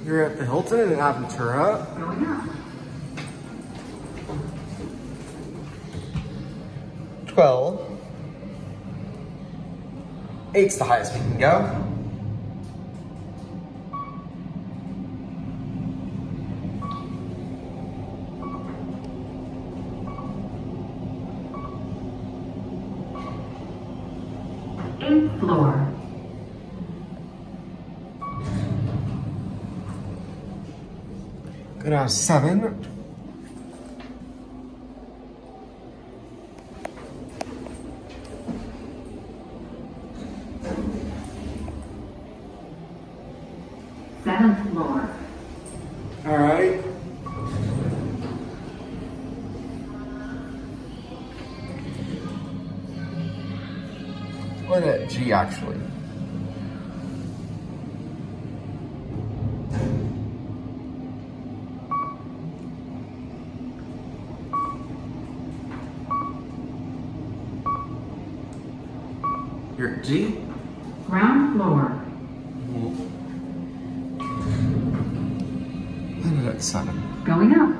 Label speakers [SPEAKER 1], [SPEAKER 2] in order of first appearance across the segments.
[SPEAKER 1] You're at the Hilton in Aventura.
[SPEAKER 2] Going up.
[SPEAKER 1] 12. 8's the highest we can go.
[SPEAKER 2] Eighth floor.
[SPEAKER 1] Go down 7.
[SPEAKER 2] Seventh floor.
[SPEAKER 1] All right. What at G actually? You're at G?
[SPEAKER 2] Ground floor.
[SPEAKER 1] Landed at 7.
[SPEAKER 2] Going up.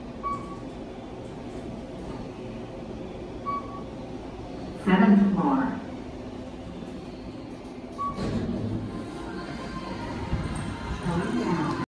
[SPEAKER 2] Seventh floor.